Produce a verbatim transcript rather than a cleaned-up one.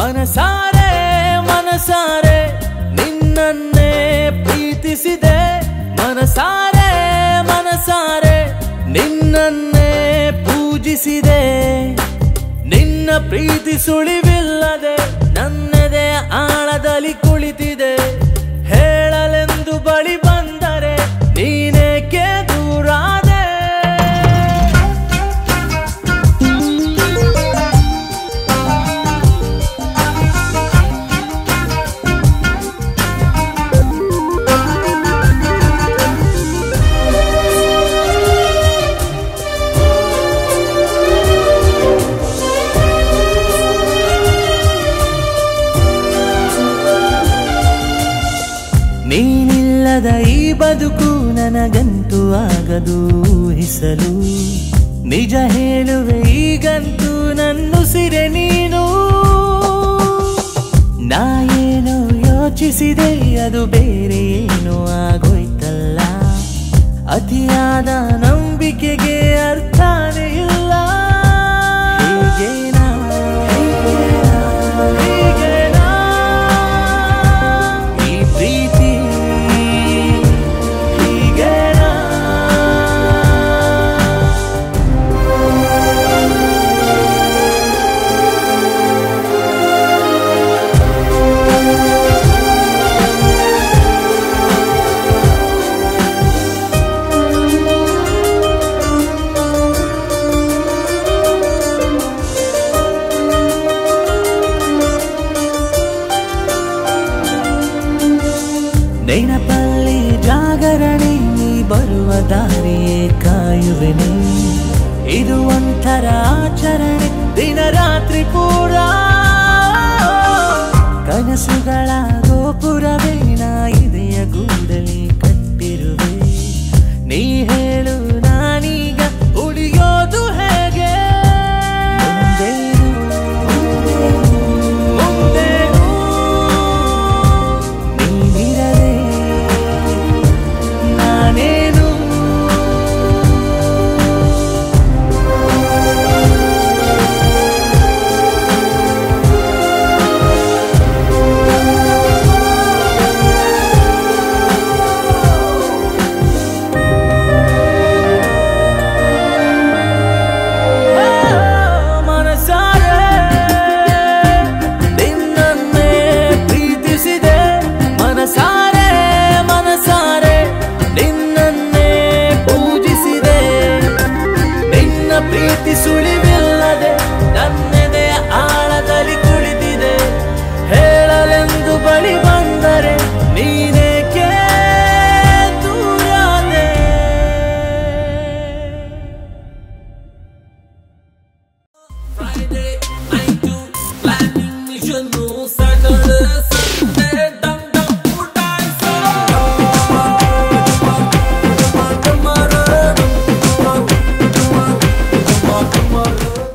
ಮನಸಾರೆ ಮನಸಾರೆ ನಿನ್ನನ್ನೇ ಪ್ರೀತಿಸಿದೆ, ಮನಸಾರೆ ಮನಸಾರೆ ನಿನ್ನನ್ನೇ ಪೂಜಿಸಿದೆ. ನಿನ್ನ ಪ್ರೀತಿ ಸುಳಿವಿಲ್ಲದೆ ನನ್ನೆದೆಯ ಆಳದಲ್ಲಿ ಕುಳಿತಿದೆ. ಹೇಳಲೆಂದು ಬಳಿ ಬಂದರೆ ನೀನೇಕೆ ದೂರಾದೆ. ನೀನಿಲ್ಲದ ಈ ಬದುಕು ನನಗಂತೂ ಆಗದು ಊಹಿಸಲು. ನಿಜ ಹೇಳುವೆ ಈಗಂತೂ ನನ್ನುಸಿರೆ ನೀನು. ನಾ ಏನೋ ಯೋಚಿಸಿದೆ ಅದು ಬೇರೆ ಏನೋ ಆಗೋಯ್ತಲ್ಲ. ಅತಿಯಾದ ನಂಬಿಕೆಗೆ ಅರ್ಥನೇ ಇಲ್ಲ. ಹೀಗೇನಾ ಹೀಗೇನಾ ಹೀಗೇನಾ ಈ ಪ್ರೀತಿ ಹೀಗೇನಾ. ನೆನಪಲ್ಲಿ ಜಾಗರಣೆ ನೀ ಬರುವ ದಾರಿಯೇ ಕಾಯುವೆನೆ. ಇದು ಒಂಥರ ಆಚರಣೆ ದಿನ ರಾತ್ರಿ ಪೂರ. ಕನಸುಗಳ ಗೋಪುರವೇ ನಾ ಇದೆಯ ಗೂಡಲಿ ಕಟ್ಟಿರುವೆ. ನೀ ಹೇಳು ನಾನೀಗ ಉಳಿಯೋದು ಹೇಗೆ. ಪ್ರೀತಿ ಸುಳಿವಿಲ್ಲದೆ ನನ್ನೆದೆಯ ಆಳದಲ್ಲಿ ಕುಳಿತಿದೆ. ಹೇಳಲೆಂದು ಬಳಿ ಬಂದರೆ ನೀನೇಕೆ ದೂರಾದೆ. Friday night planning mission.